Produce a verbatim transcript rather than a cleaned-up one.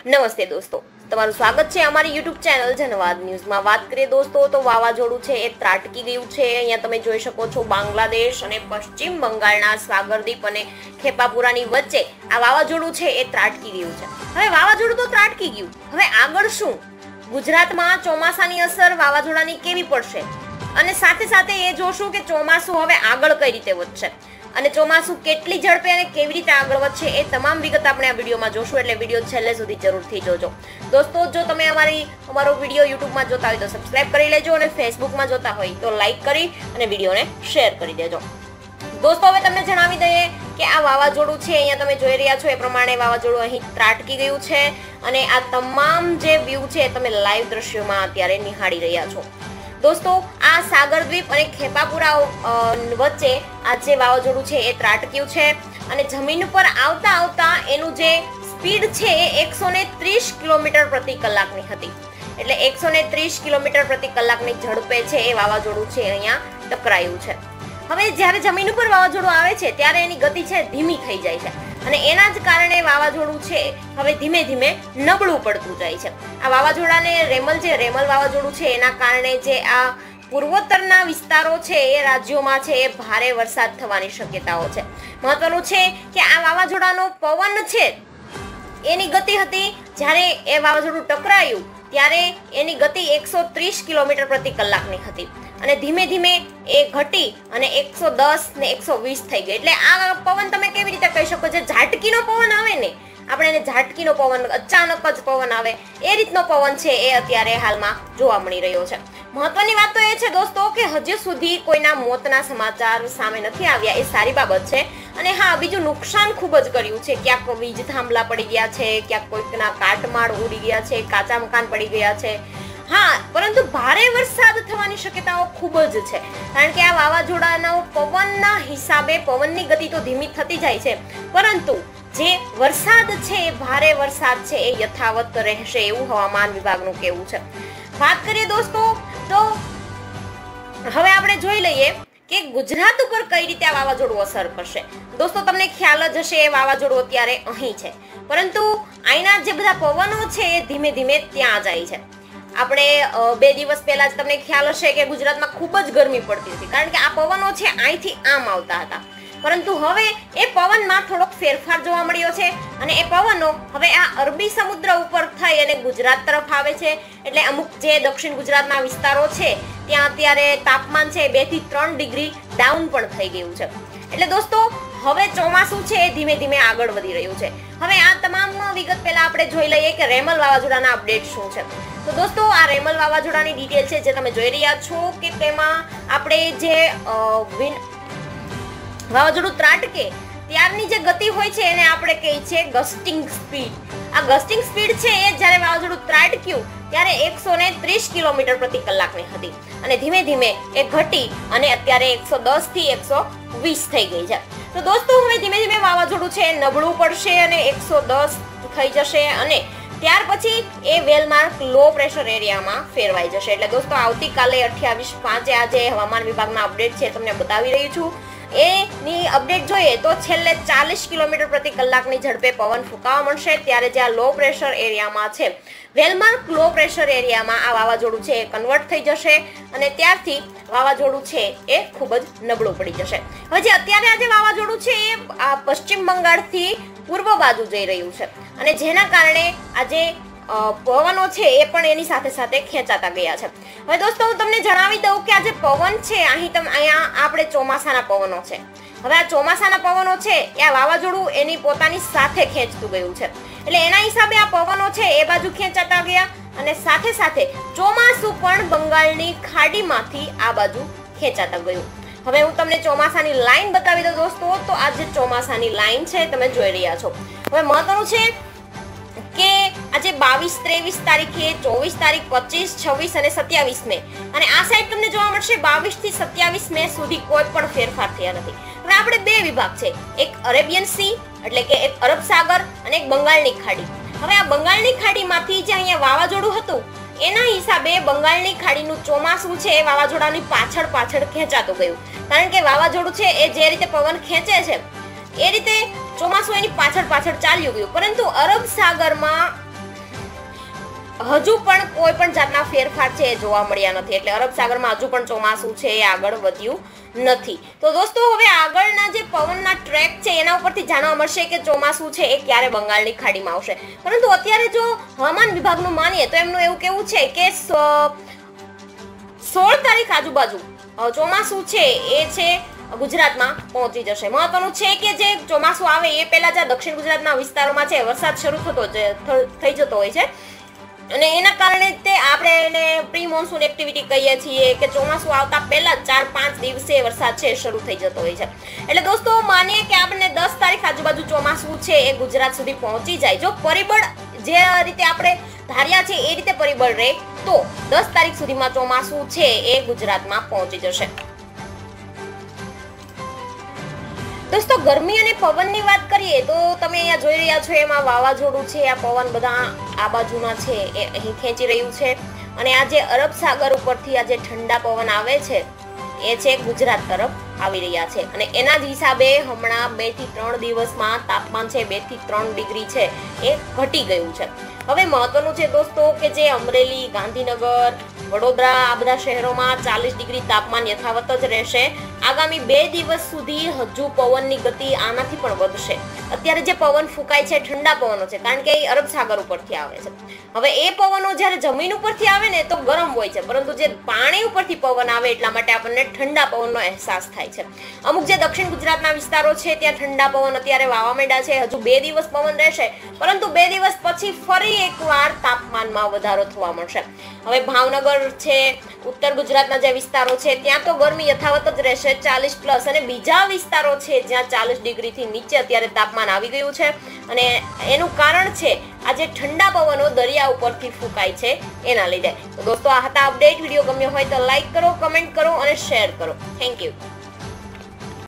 નમસ્તે દોસ્તો, તમારું સ્વાગત છે અમારી યુટ્યુબ ચેનલ જનવાદ ન્યૂઝમાં। વાત કરીએ દોસ્તો તો વાવાઝોડું છે એ ત્રાટકી ગયું છે। અહીંયા તમે જોઈ શકો છો બાંગ્લાદેશ અને પશ્ચિમ બંગાળના સાગરદીપ અને ખેપાપુરાની વચ્ચે આ વાવાઝોડું છે એ ત્રાટકી ગયું છે। હવે વાવાઝોડું તો ત્રાટકી ગયું, હવે આગળ શું? ગુજરાતમાં ચોમાસાની અસર વાવાઝોડાની કેવી પડશે અને સાથે સાથે એ જોશું કે ચોમાસું હવે આગળ કઈ રીતે વધશે અને ચોમાસું કેટલી ઝડપે અને કેવી રીતે આગળ વધશે એ તમામ વિગત આપણે આ વિડીયોમાં જોશું, એટલે વિડીયો છેલ્લે સુધી જરૂરથી જોજો દોસ્તો। જો તમે અમારી અમારો વિડીયો યુટ્યુબમાં જોતા હોય તો સબસ્ક્રાઇબ કરી લેજો અને ફેસબુકમાં જોતા હોય તો લાઈક કરી અને વિડીયોને શેર કરી દેજો દોસ્તો। હવે તમને જણાવી દઈએ કે આ વાવાઝોડું છે, અહીંયા તમે જોઈ રહ્યા છો એ પ્રમાણે વાવાઝોડું અહીં ત્રાટકી ગયું છે અને આ તમામ જે વ્યૂ છે તમે લાઈવ દ્રશ્યોમાં અત્યારે નિહાળી રહ્યા છો દોસ્તો। આ સાગરદ્વીપ અને ખેપાપુરા વચ્ચે આ જે વાવાઝોડું છે એ ત્રાટક્યું છે અને જમીન પર આવતા આવતા એનું જે સ્પીડ છે એ એકસો ને ત્રીસ કિલોમીટર પ્રતિ કલાકની હતી, એટલે એકસો ને ત્રીસ કિલોમીટર પ્રતિ કલાકની ઝડપે છે એ વાવાઝોડું છે અહીંયા ટકરાયું છે। હવે જ્યારે જમીન ઉપર વાવાઝોડું આવે છે ત્યારે એની ગતિ છે ધીમી થઈ જાય છે અને એના જ કારણે વાવાઝોડું છે હવે ધીમે ધીમે નબળું પડતું જાય છે। આ વાવાઝોડાને રેમલ જે રેમલ વાવાઝોડું છે એના કારણે જે આ પૂર્વોત્તરના વિસ્તારો છે એ રાજ્યોમાં છે એ ભારે વરસાદ થવાની શક્યતાઓ છે। મહત્વનું છે કે આ વાવાઝોડાનો પવન છે એની ગતિ હતી, જ્યારે એ વાવાઝોડું ટકરાયું ત્યારે એની ગતિ એકસો ત્રીસ કિલોમીટર પ્રતિ કલાકની હતી અને ધીમે ધીમે એ ઘટી અને એકસો દસ ને એકસો વીસ થઈ ગઈ। એટલે આ પવન તમે કેવી રીતે કહી શકો છો, ઝાટકીનો પવન આવે ને, આપણે એને ઝાટકીનો પવન, અચાનક જ પવન આવે એ રીતનો પવન છે એ અત્યારે હાલમાં જોવા મળી રહ્યો છે। મહત્વની વાત તો એ છે દોસ્તો કે હજી સુધી કોઈના મોતના સમાચાર સામે નથી આવ્યા, એ સારી બાબત છે। અને હા, બીજું નુકસાન ખૂબ જ કર્યું છે, ક્યાંક વીજ થાંભલા પડી ગયા છે, ક્યાંક કોઈકના કાટમાળ ઉડી ગયા છે, કાચા મકાન પડી ગયા છે। હા, પરંતુ ભારે વરસાદ થવાની શક્યતાઓ ખૂબ જ છે, કારણ કે આ વાવાઝોડાનો પવનના હિસાબે પવનની ગતિ તો ધીમી થતી જાય છે, પરંતુ જે વરસાદ છે એ ભારે વરસાદ છે એ યથાવત રહેશે એવું હવામાન વિભાગનું કહેવું છે। વાત કરીએ દોસ્તો તો હવે આપણે જોઈ લઈએ કે ગુજરાત ઉપર કઈ રીતે આ વાવાઝોડું અસર કરશે દોસ્તો। તમને ખ્યાલ જ હશે એ વાવાઝોડું અત્યારે અહીં છે, પરંતુ અહીંના જે બધા પવનો છે એ ધીમે ધીમે ત્યાં જાય છે। આપણે બે દિવસ પહેલા જ તમને ખ્યાલ હશે કે ગુજરાતમાં ખૂબ જ ગરમી પડતી હતી, કારણ કે આ પવનો છે અહીંથી આમ આવતા હતા, પરંતુ હવે એ પવનમાં થોડોક ફેરફાર જોવા મળ્યો છે અને એ પવનો હવે આ અરબી સમુદ્ર ઉપર થઈ અને ગુજરાત તરફ આવે છે, એટલે અમુક જે દક્ષિણ ગુજરાતના વિસ્તારો છે ત્યાં અત્યારે તાપમાન છે બે થી ત્રણ ડિગ્રી ડાઉન પણ થઈ ગયું છે। એટલે દોસ્તો હવે ચોમાસું છે એ ધીમે ધીમે આગળ વધી રહ્યું છે। હવે આ તમામ વિગત પહેલા આપણે જોઈ લઈએ કે રેમલ વાવાઝોડાના અપડેટ શું છે। તો દોસ્તો આ રેમલ વાવાઝોડાની ડિટેલ છે જે તમે જોઈ રહ્યા છો કે તેમાં આપણે જે વાવાઝોડું ત્રાટકે ત્યારની જે ગતિ હોય છે એને આપણે કહીએ છીએ ગસ્ટિંગ સ્પીડ। આ ગસ્ટિંગ સ્પીડ છે એ જ્યારે વાવાઝોડું ત્રાટક્યું ત્યારે એકસો ને ત્રીસ કિલોમીટર પ્રતિ કલાકની હતી અને ધીમે ધીમે એ ઘટી અને અત્યારે એકસો દસ થી એકસો વીસ થઈ ગઈ છે। તો દોસ્તો હવે ધીમે ધીમે વાવાઝોડું છે નબળું પડશે અને એકસો દસ થઈ જશે અને ત્યાર પછી એ વેલમાર્ક લો પ્રેશર એરિયામાં ફેરવાઈ જશે। એટલે દોસ્તો આવતીકાલે અઠ્યાવીસ પાંચે આજે હવામાન વિભાગના અપડેટ છે તમને બતાવી રહી છું, એની અપડેટ જોઈએ તો છેલ્લે ચાલીસ કિલોમીટર પ્રતિ કલાકની ઝડપે પવન ફૂંકાવા મળશે, ત્યારે જે આ લો પ્રેશર એરિયામાં છે વેલમાર્ક લો પ્રેશર એરિયામાં આ વાવાઝોડું છે એ કન્વર્ટ થઈ જશે અને ત્યારથી વાવાઝોડું છે એ ખૂબ જ નબળું પડી જશે। હવે જે અત્યારે આજે વાવાઝોડું છે એ આ પશ્ચિમ બંગાળથી પૂર્વ બાજુ જઈ રહ્યું છે અને જેના કારણે આજે પવનો છે એ પણ એની સાથે સાથે ખેંચાતા ગયા છે। હવે દોસ્તો હું તમને જણાવી દઉં કે આ જે પવન છે અહીં તમે અહીંયા આપણે ચોમાસાના પવનો છે, હવે આ ચોમાસાના પવનો છે એ આ વાવાઝોડું એની પોતાની સાથે ખેંચતું ગયું છે, એટલે એના હિસાબે આ પવનો છે એ બાજુ ખેંચાતા ગયા અને સાથે સાથે ચોમાસું પણ બંગાળની ખાડીમાંથી આ બાજુ ખેંચાતા ગયું। હવે હું તમને ચોમાસાની લાઈન બતાવી દઉં દોસ્તો, તો આ જે ચોમાસાની લાઈન છે તમે જોઈ રહ્યા છો। હવે મહત્વનું છે કે આજે બાવીસ ત્રેવીસ તારીખે, ચોવીસ તારીખ, પચીસ છવ્વીસ અને સત્યાવીસ મે અને આ સાઈડ તમને જોવા મળશે બાવીસ થી સત્યાવીસ મે સુધી કોઈ પણ ફેરફાર થયા નથી। હવે આપણે બે વિભાગ છે, એક અરેબિયન સી એટલે કે એક અરબ સાગર અને એક બંગાળની ખાડી। હવે આ બંગાળની ખાડીમાંથી જે અહીંયા વાવાઝોડું હતું એના હિસાબે બંગાળની ખાડીનું ચોમાસું છે એ વાવાઝોડાની પાછળ પાછળ ખેંચાતું ગયું, કારણ કે વાવાઝોડું છે એ જે રીતે પવન ખેંચે છે એ રીતે ચોમાસું એની પાછળ પાછળ ચાલ્યું ગયું, પરંતુ અરબ સાગરમાં હજુ પણ કોઈ પણ જાતના ફેરફાર છે એ જોવા મળ્યા નથી, એટલે અરબ સાગરમાં હજુ પણ ચોમાસું છે એ આગળ વધ્યું નથી. તો દોસ્તો હવે આગળના જે પવનના ટ્રેક છે એના ઉપરથી જાણવા મળશે કે ચોમાસું છે એ ક્યારે બંગાળની ખાડીમાં આવશે. પરંતુ અત્યારે જો હવામાન વિભાગનું માનીએ તો એમનું એવું કેવું છે કે સોળ તારીખ આજુબાજુ ચોમાસું છે એ છે ગુજરાતમાં પહોંચી જશે. મહત્વનું છે કે જે ચોમાસું આવે એ પહેલા જ દક્ષિણ ગુજરાતના વિસ્તારોમાં છે વરસાદ શરૂ થતો થઈ જતો હોય છે, અને એના કારણે તે આપણે એને પ્રી મોન્સૂન એક્ટિવિટી કહીએ છીએ કે ચોમાસું આવતા પહેલા ચાર પાંચ દિવસે વરસાદ છે શરૂ થઈ જતો હોય છે. એટલે દોસ્તો માનીએ કે આપણને દસ તારીખ આજુબાજુ ચોમાસું છે એ ગુજરાત સુધી પહોંચી જાય. જો પરિબળ જે રીતે આપણે ધાર્યા છે એ રીતે પરિબળ રહે તો દસ તારીખ સુધીમાં ચોમાસું છે એ ગુજરાતમાં પહોંચી જશે. દોસ્તો ગરમી અને પવનની વાત કરીએ તો તમે અહીંયા જોઈ રહ્યા છો એમાં વાવાઝોડું છે, આ પવન બધા આ બાજુના છે એ અહીં ખેંચી રહ્યું છે, અને આ જે અરબ સાગર ઉપરથી આ જે ઠંડા પવન આવે છે એ છે ગુજરાત તરફ આવી રહ્યા છે, અને એના જ હિસાબે હમણાં બે થી ત્રણ દિવસમાં તાપમાન છે બે થી ત્રણ ડિગ્રી છે એ ઘટી ગયું છે. હવે મહત્વનું છે દોસ્તો કે જે અમરેલી, ગાંધીનગર, વડોદરા આ બધા શહેરોમાં ચાલીસ ડિગ્રી તાપમાન યથાવત જ રહેશે. આગામી બે દિવસ સુધી હજુ પવનની ગતિ આનાથી પણ વધશે. અત્યારે જે પવન ફૂંકાય છે ઠંડા પવનો છે, કારણ કે એ અરબ સાગર ઉપરથી આવે છે. હવે એ પવનો જ્યારે જમીન ઉપરથી આવે ને તો ગરમ હોય છે, પરંતુ જે પાણી ઉપરથી પવન આવે એટલા માટે આપણને ઠંડા પવનનો અહેસાસ થાય છે. અમુક જે દક્ષિણ ગુજરાતના વિસ્તારો છે ત્યાં ઠંડા પવન અત્યારે વાવા માંડ્યા છે. હજુ બે દિવસ પવન રહેશે, પરંતુ બે દિવસ પછી ફરી એકવાર તાપમાનમાં વધારો થવા મળશે. હવે ભાવનગર છે, ઉત્તર ગુજરાતના જે વિસ્તારો છે ત્યાં તો ગરમી યથાવત જ રહેશે ચાલીસ પ્લસ, અને બીજા વિસ્તારો છે જ્યાં ચાલીસ ડિગ્રી થી નીચે અત્યારે તાપમાન આવી ગયું છે, અને એનું કારણ છે આ જે ઠંડા પવનો દરિયા ઉપરથી ફૂંકાય છે એના લીધે. તો દોસ્તો આ હતા અપડેટ. વિડીયો ગમ્યો હોય તો લાઈક કરો, કમેન્ટ કરો અને શેર કરો. Thank you.